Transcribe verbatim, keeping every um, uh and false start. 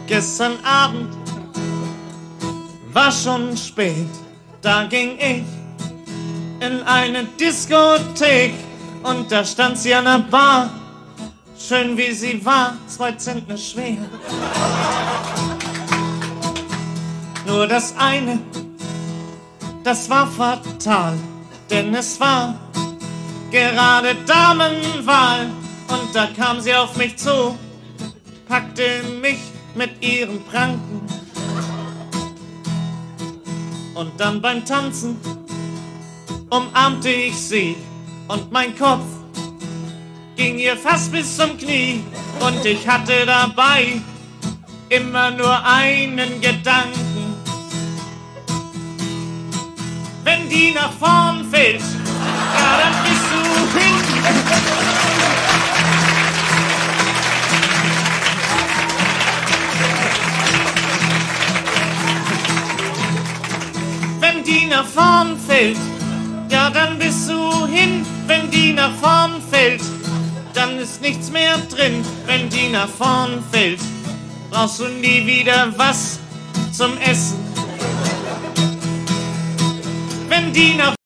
Gestern Abend war schon spät, da ging ich in eine Diskothek und da stand sie an der Bar, schön wie sie war, zwei Zentner schwer. Nur das eine, das war fatal, denn es war gerade Damenwahl und da kam sie auf mich zu, packte mich mit ihren Pranken und dann beim Tanzen umarmte ich sie und mein Kopf ging ihr fast bis zum Knie und ich hatte dabei immer nur einen Gedanken. Wenn die nach vorn fällt, ja, dann bist du hinten. Wenn die nach vorn fällt, ja, dann bist du hin. Wenn die nach vorn fällt, dann ist nichts mehr drin. Wenn die nach vorn fällt, brauchst du nie wieder was zum Essen. Wenn die nach